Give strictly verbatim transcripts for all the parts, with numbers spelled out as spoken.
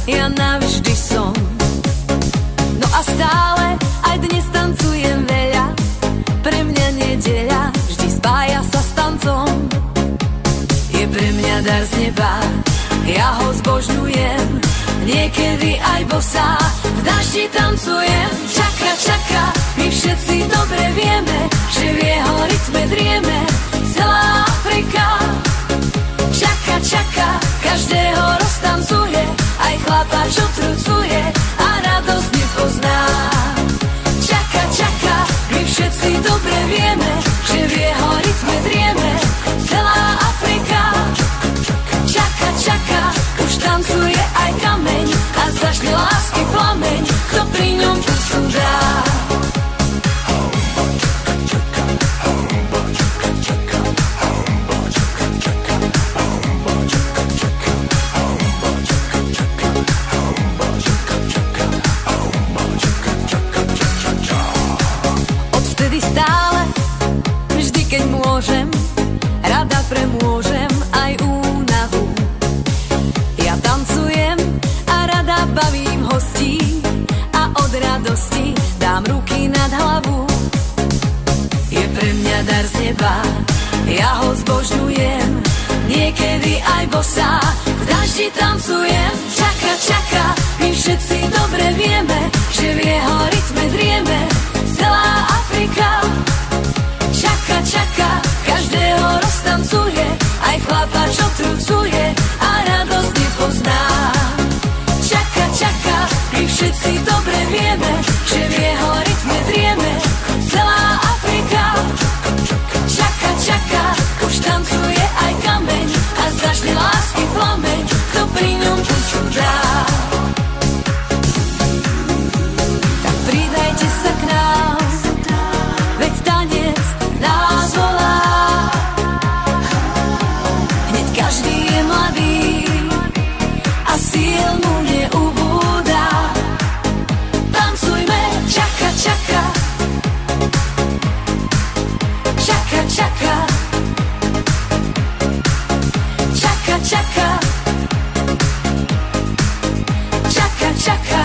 ja navždy som. No a stále aj dnes tancujem veľa, pre mňa nedeľa vždy spája sa s tancom. Je pre mňa dar z neba, ja ho zbožňujem, niekedy aj bosá v daždi tancujem. Čaká, čaká, my všetci dobre vieme, že v jeho rytme drieme celá Afrika. Čaká, čaká, každého roztancuje, aj chlapa, čo trucuje a radosť nepozná. Čaká, čaká, my všetci dobre vieme, že v jeho rytme drieme celá Afrika. Čaká, čaká, už tancuje aj kameň a začne lásky plameň, kto pri ňom pusu dá. Odvtedy stále, vždy keď môžem, rada premôžem aj únavu. Ja tancujem a rada bavím hostí a od radosti dám ruky nad hlavu. Je pre mňa dar z neba, ja ho zbožňujem, niekedy aj bosá v daždi tancujem. Čaká, čaká, my všetci dobre vieme, že v jeho rytme drieme celá Afrika. Čaká, čaká, každého roztancuje, aj chlapa, čo trucuje a radosť nepozná. Čaká, čaká, my všetci dobre vieme, že v jeho rytme drieme celá Afrika. Čaká, čaká, už tancuje aj kameň a začne lásky plameň, kto pri ňom pusu dá. Tak pridajte sa k nám, veď tanec nás volá. Hneď každý je mladý a síl mu neubúda. Tancujme, čaká, čaká, čaká, čaká, čaká, čaká, čaká, čaká.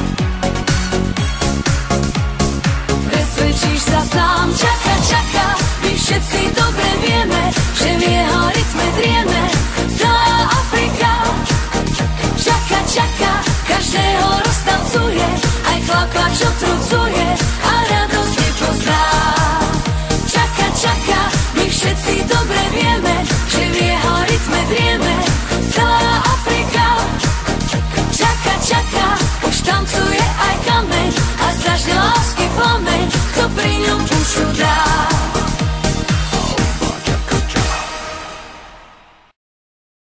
Presvedčíš sa sám, čaká, čaká, my všetci dobre vieme, že v jeho rytme drieme celá Afrika. Čaká, čaká, každého roztancuje, aj chlapa, čo trucuje a radosť nepozná. Čaká, čaká, my všetci dobre vieme, že v jeho rytme drieme celá Afrika. Čaká, čaká,